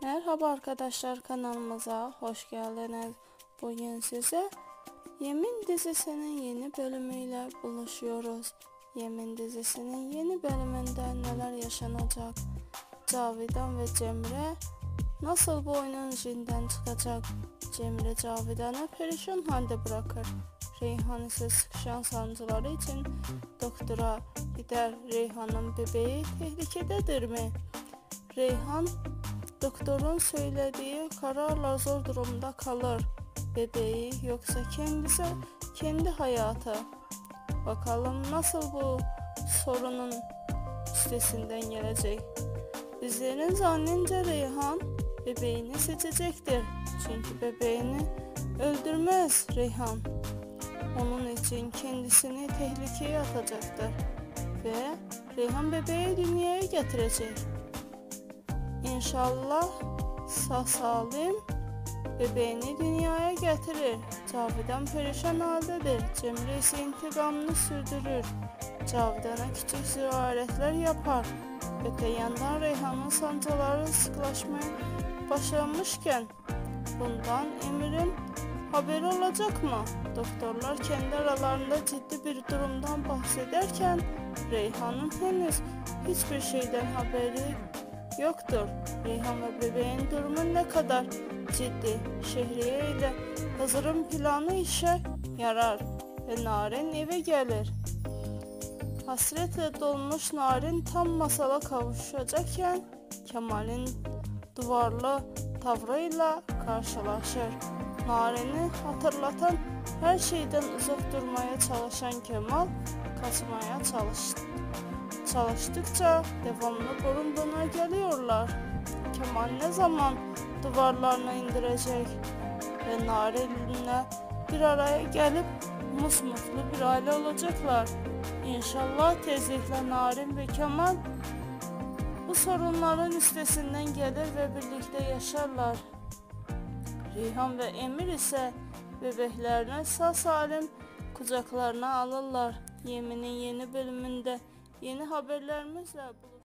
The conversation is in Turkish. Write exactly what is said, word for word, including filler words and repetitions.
Merhaba arkadaşlar, kanalımıza hoş geldiniz. Bugün size Yemin dizisinin yeni bölümüyle buluşuyoruz. Yemin dizisinin yeni bölümünde neler yaşanacak? Cavidan ve Cemre nasıl bu oyunun içinden çıkacak? Cemre Cavidan'ı perişan halde bırakır. Reyhan ise sıkışan sancıları için doktora gider. Reyhan'ın bebeği tehlikededir mi? Reyhan doktorun söylediği kararla zor durumda kalır. Bebeği yoksa kendisi, kendi hayatı. Bakalım nasıl bu sorunun üstesinden gelecek. Bizlerin zannınca Reyhan bebeğini seçecektir. Çünkü bebeğini öldürmez Reyhan. Onun için kendisini tehlikeye atacaktır. Ve Reyhan bebeği dünyaya getirecek. İnşallah sağ salim bebeğini dünyaya getirir. Cavidan perişan haldedir. Cemre ise intikamını sürdürür. Cavidan'a küçük ziyaretler yapar. Öte yandan Reyhan'ın sancıları sıklaşmaya başlamışken bundan Emir'in haberi olacak mı? Doktorlar kendi aralarında ciddi bir durumdan bahsederken Reyhan'ın henüz hiçbir şeyden haberi yoktur. Reyhan ve bebeğin durumu ne kadar ciddi? Şehriye ile Hızır'ın planı işe yarar ve Narin eve gelir. Hasretle dolmuş Narin tam masala kavuşacakken Kemal'in duvarlı tavrıyla karşılaşır. Narin'i hatırlatan her şeyden uzak durmaya çalışan Kemal kaçmaya çalıştı. Çalıştıkça devamlı burun buruna geliyorlar. Kemal ne zaman duvarlarını indirecek ve Narin'le bir araya gelip musmutlu bir aile olacaklar. İnşallah tezlikle Narin ve Kemal bu sorunların üstesinden gelir ve birlikte yaşarlar. Reyhan ve Emir ise bebeklerini sağ salim kucaklarına alırlar. Yemin'in yeni bölümünde yeni haberlerimizle buluşuruz.